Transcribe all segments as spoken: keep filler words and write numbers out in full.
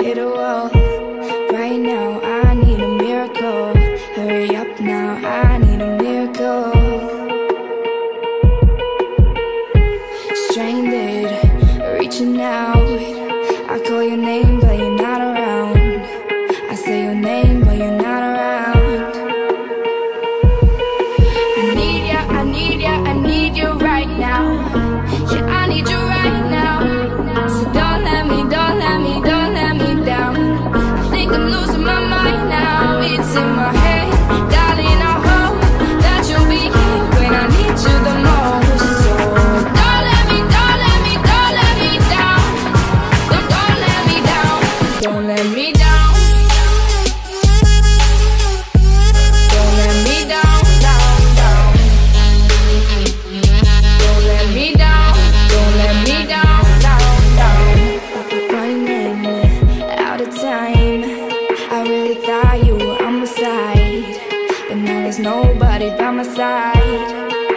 hit a wall. Right now I need a miracle. Hurry up now, I need a miracle. Stranded, reaching out. I call your name but you're not around. I say your name but you're not around. I need ya, I need ya, I need you right now. Yeah, I need you right now. So don't let me, don't let me, don't let me down. I think I'm losing my mind now. It's in my head, darling, I hope that you'll be here when I need you the most. So don't let me, don't let me, don't let me down. Don't, don't let me down. Don't let me down. Don't let me down, down, down. Don't let me down. Don't let me down, down, down. Running out of time. I really thought you were on my side, but now there's nobody by my side.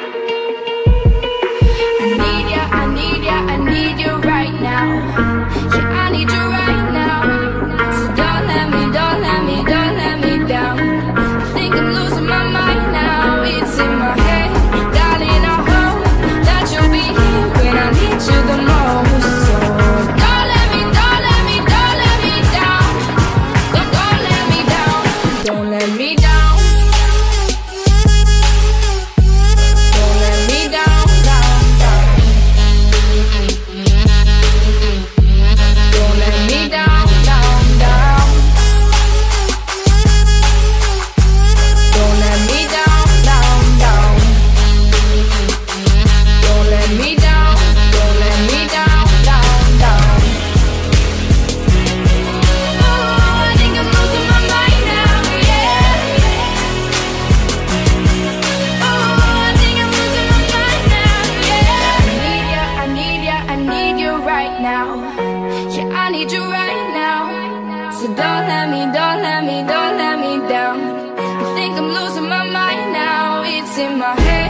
I need ya, I need ya, I need you right now. Yeah, I need you right now. So don't let me, don't let me, don't let me down. I think I'm losing my mind now. It's in my head, darling, I hope that you'll be here when I need you the most. So don't let me, don't let me, don't let me down. Don't, don't let me down. Don't let me down. Don't let me down, down, down. Don't let me down, down, down. Don't let me down, down, down. Don't let me down, don't let me down, down, down. Oh, I think I'm losing my mind now, yeah. Oh, I think I'm losing my mind now, yeah. I need ya, I need ya, I need you right now. Yeah, I need you right now. So don't let me, don't let me, don't let me down. I think I'm losing my mind now. It's in my head.